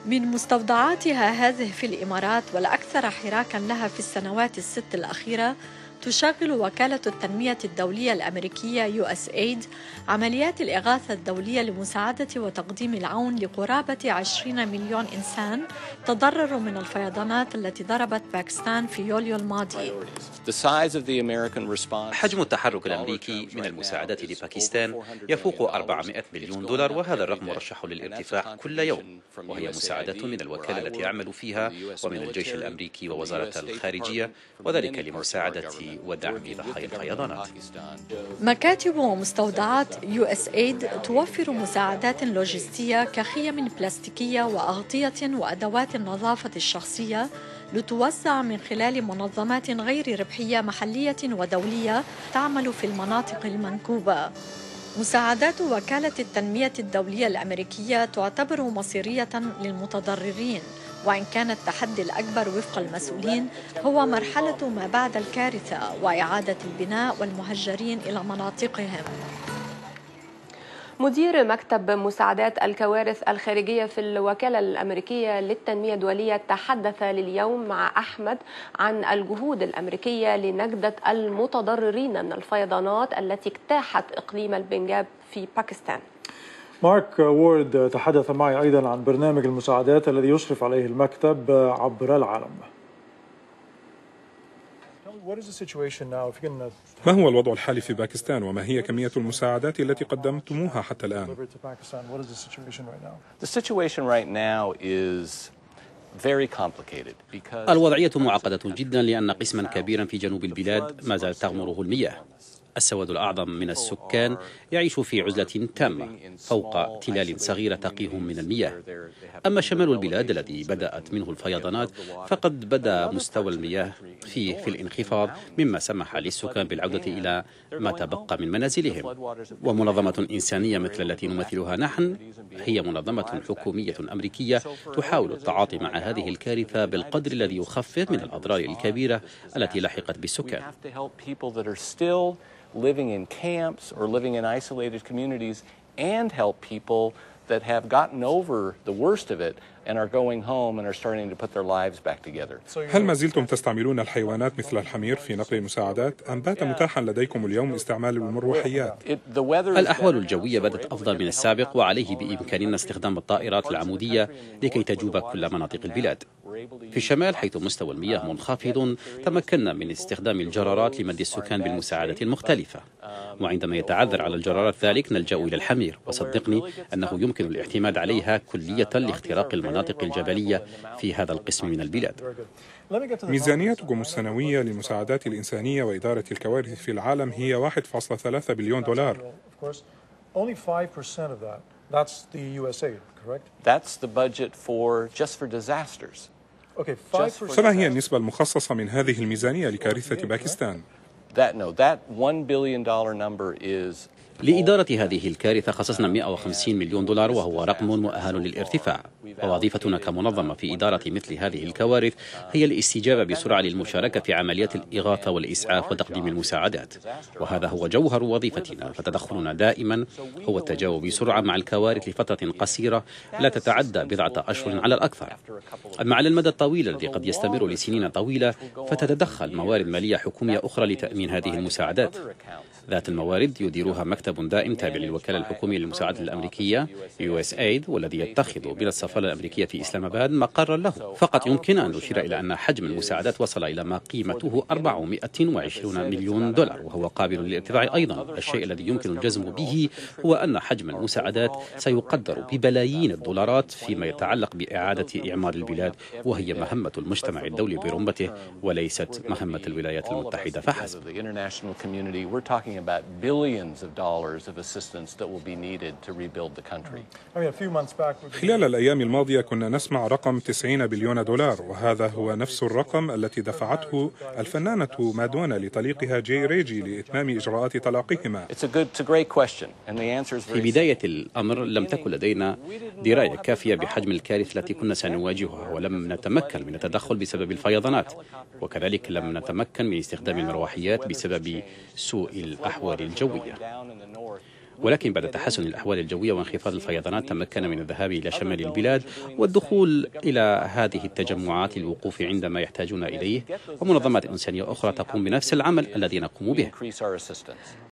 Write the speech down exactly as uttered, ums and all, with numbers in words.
من مستودعاتها هذه في الإمارات والأكثر حراكاً لها في السنوات الست الأخيرة، تشغل وكالة التنمية الدولية الأمريكية يو إس إيد عمليات الإغاثة الدولية لمساعدة وتقديم العون لقرابة عشرين مليون إنسان تضرروا من الفيضانات التي ضربت باكستان في يوليو الماضي. حجم التحرك الأمريكي من المساعدات لباكستان يفوق أربعمائة مليون دولار، وهذا الرقم مرشح للارتفاع كل يوم، وهي مساعدة من الوكالة التي أعمل فيها ومن الجيش الأمريكي ووزارة الخارجية، وذلك لمساعدة ودعم ضحايا الفيضانات. مكاتب ومستودعات يو إس إيد توفر مساعدات لوجستية كخيم بلاستيكية وأغطية وأدوات النظافة الشخصية لتوزع من خلال منظمات غير ربحية محلية ودولية تعمل في المناطق المنكوبة. مساعدات وكالة التنمية الدولية الأمريكية تعتبر مصيرية للمتضررين، وإن كان التحدي الأكبر وفق المسؤولين هو مرحلة ما بعد الكارثة وإعادة البناء والمهجرين إلى مناطقهم. مدير مكتب مساعدات الكوارث الخارجية في الوكالة الأمريكية للتنمية الدولية تحدث لليوم مع أحمد عن الجهود الأمريكية لنجدة المتضررين من الفيضانات التي اجتاحت إقليم البنجاب في باكستان. مارك وورد تحدث معي أيضا عن برنامج المساعدات الذي يشرف عليه المكتب عبر العالم. ما هو الوضع الحالي في باكستان وما هي كمية المساعدات التي قدمتموها حتى الآن؟ الوضعية معقدة جدا لأن قسما كبيرا في جنوب البلاد ما زالت تغمره المياه. السواد الأعظم من السكان يعيش في عزلة تامة فوق تلال صغيرة تقيهم من المياه. أما شمال البلاد الذي بدأت منه الفيضانات فقد بدأ مستوى المياه فيه في الانخفاض، مما سمح للسكان بالعودة إلى ما تبقى من منازلهم. ومنظمة إنسانية مثل التي نمثلها نحن هي منظمة حكومية أمريكية تحاول التعاطي مع هذه الكارثة بالقدر الذي يخفف من الأضرار الكبيرة التي لحقت بالسكان. living in camps or living in isolated communities, and help people that have gotten over the worst of it and are going home and are starting to put their lives back together. هل ما زلتم تستعملون الحيوانات مثل الحمير في نقل المساعدات أم بات متاحا لديكم اليوم استعمال المروحيات؟ الأحوال الجوية بدت أفضل من السابق، وعليه بإمكاننا استخدام الطائرات العمودية لكي تجوب كل مناطق البلاد. في الشمال حيث مستوى المياه منخفض تمكنا من استخدام الجرارات لمد السكان بالمساعدة المختلفة، وعندما يتعذر على الجرارات ذلك نلجأ إلى الحمير، وصدقني أنه يمكن الاعتماد عليها كلية لاختراق المناطق الجبلية في هذا القسم من البلاد. ميزانيتكم السنوية للمساعدات الإنسانية وإدارة الكوارث في العالم هي واحد فاصلة ثلاثة بليون دولار. فما هي النسبة المخصصة من هذه الميزانية لكارثة باكستان؟ لإدارة هذه الكارثة خصصنا مئة وخمسين مليون دولار، وهو رقم مؤهل للارتفاع. ووظيفتنا كمنظمة في إدارة مثل هذه الكوارث هي الاستجابة بسرعة للمشاركة في عمليات الإغاثة والإسعاف وتقديم المساعدات، وهذا هو جوهر وظيفتنا. فتدخلنا دائما هو التجاوب بسرعة مع الكوارث لفترة قصيرة لا تتعدى بضعة أشهر على الأكثر. أما على المدى الطويل الذي قد يستمر لسنين طويلة فتتدخل موارد مالية حكومية أخرى لتأمين هذه المساعدات. ذات الموارد يديرها مكتب دائم تابع للوكالة الحكومية للمساعدة الأمريكية يو إس إيد، والذي يتخذ بلا السفارة الأمريكية في إسلام آباد مقرا له. فقط يمكن أن نشير إلى أن حجم المساعدات وصل إلى ما قيمته أربعمائة وعشرين مليون دولار، وهو قابل للارتفاع أيضا. الشيء الذي يمكن الجزم به هو أن حجم المساعدات سيقدر ببلايين الدولارات فيما يتعلق بإعادة إعمار البلاد، وهي مهمة المجتمع الدولي برمته وليست مهمة الولايات المتحدة فحسب. خلال الأيام الماضية كنا نسمع رقم تسعين بليون دولار، وهذا هو نفس الرقم التي دفعته الفنانة مادونا لطليقها جاي ريجي لإتمام إجراءات طلاقهما. في بداية الأمر لم تكن لدينا دراية كافية بحجم الكارثة التي كنا سنواجهها، ولم نتمكن من التدخل بسبب الفيضانات، وكذلك لم نتمكن من استخدام المروحيات بسبب سوء الأحوال الجوية. ولكن بعد تحسن الأحوال الجوية وانخفاض الفيضانات تمكن من الذهاب إلى شمال البلاد والدخول إلى هذه التجمعات للوقوف عندما يحتاجون إليه، ومنظمات إنسانية أخرى تقوم بنفس العمل الذي نقوم به.